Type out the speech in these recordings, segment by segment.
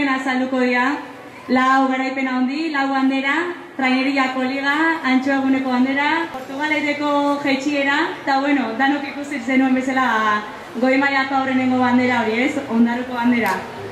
garaipen azalduko dira. Lau garaipen handi, lau bandera, traineriako liga, Antxoa eguneko bandera, Portugalaiteko jaitsiera, eta bueno, danok ikusi zenuen bezala goi mailako aurrenengo bandera hori, ez? Ondaruko bandera.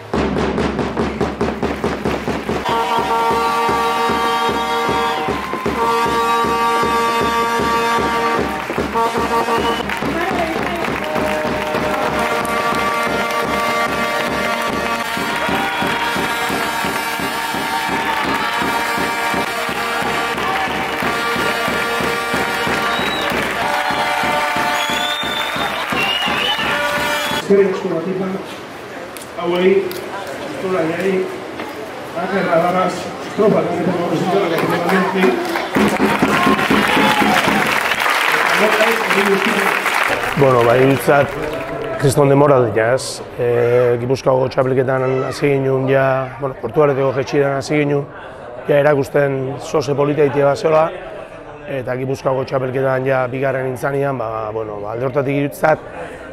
Eskerrik asko batipa, hauei, eskolariari, akerra daraz, tropa, gazetako resultado, gazetamente. Bueno, iruditzat, kriston demora dut, ez. Gipuzkoako txapelketan hasi ginen, Portugaleteko jaitsieran hasi ginen, erakusten zoze polita itea bat zeola, eta Gipuzkoako txapelketan bigarren nintzanean, alde hortatik iruditzat,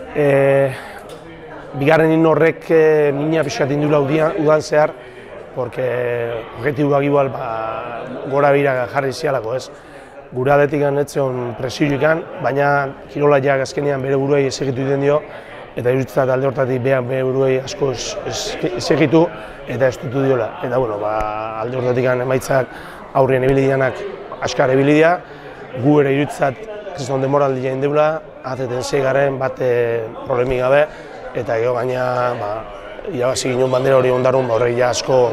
bigarren horrek mina pixkat indula udan zehar, porque objektiboak igual gora bira jarri zialako, ez. Gure aldetik etzion presioikan, baina kirolaiak azkenean bere buruei esegitu egiten dio, eta iruditzat alde hortatik bere buruei asko esegitu eta estutu diola. Eta alde hortatik emaitzak aurrien ebilidianak askar ebilidia, gu ere iruditzat kriston demoraldia indeula, ateten zeigaren bat problemik gabe, eta gero gaina irabazi ginen bandera hori ondarun horrek asko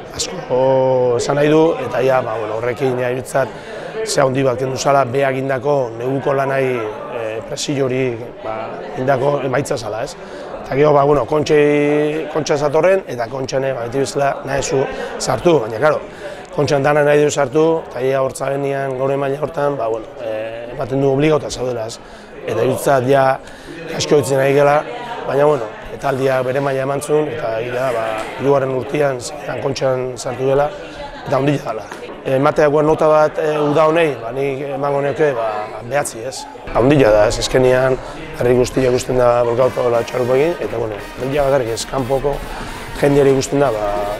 esan nahi du, eta horrekin iruditzat ze handi bat kendu zala beha gindako neguko lanai presio hori gindako emaitza zala, ez? Eta gero kontxa zatorren, eta kontxane beti bezala nahi zu sartu, baina karo, kontxan dana nahi du sartu, eta hortza benean gaur maila hortan, ematen du obligauta zaudela, ez? Eta iruditzat asko ditzen nahi gela, baina etaldiak bere maila eman zuen, eta hirugarren urtean kontxan sartu dela, eta ondila dela. Emateakoa nota bat uda honei, nik emango neuke behatzi, ez? Ondila da, ez eskenean, herri guztia ikusten da bolkauta txarupekin, eta ondila bakarrik ez, kanpoko jendeari ikusten da,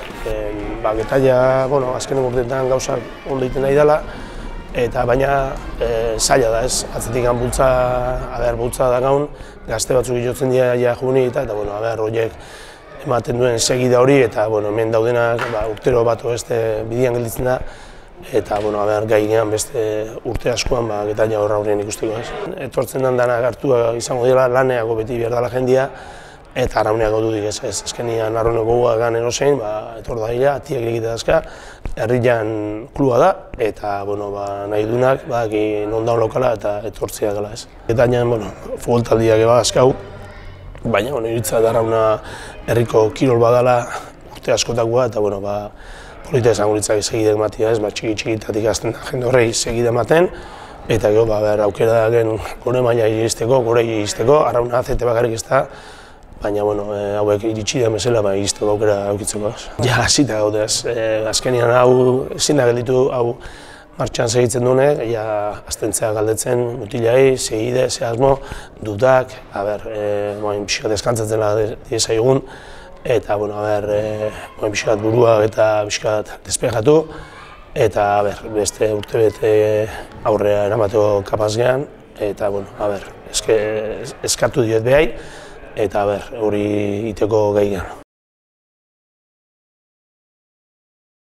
getaia, azkenen urteetan gauzak ondo egiten nahi dela, eta baina zaila da, ez? Atzetik bultza da gaun, gazte batzuk itotzen dira juni eta horiek ematen duen segida hori, eta hemen daudenak urtero bat bidean gelditzen da, eta gai gehan beste urte askoan getaia horra horrean ikusteko, ez? Etortzen den danak hartua izango dira, laneako beti behar dela jendia, eta arrauneako dudik, ez? Azkenean arrauneko guak gan erosein, etor da dira, atiak egite dazka, herrian klua da, eta nahi dunak, non daun lokala eta etortzea gala, ez? Getainan, futboltaldiak eba azkau, baina iruditzat arrauna herriko kirol badala urte askotakoa, eta polita esango litzak segide ematea, ez? Txiki-txikitatik azten da jende horrei segide ematen, eta gero aukera da gore maila iristeko, gore iristeko, arrauna azete bakarrik ez da, baina hauek iritsi da mesela iristeko aukera aukitzeko. Ja, hasita gaude, azkenean hau ezin da gelditu, hau martxan segitzen duenek, aztentzea galdetzen mutilai, segide, zehazmo, dudak, pixkat eskantzatzen diezaiogun, eta pixkat burua eta pixkat despejatu, eta beste urtebete aurrea eramateko kapaz gehan, eta eskatu diet behai, eta hori iteko gai gehan.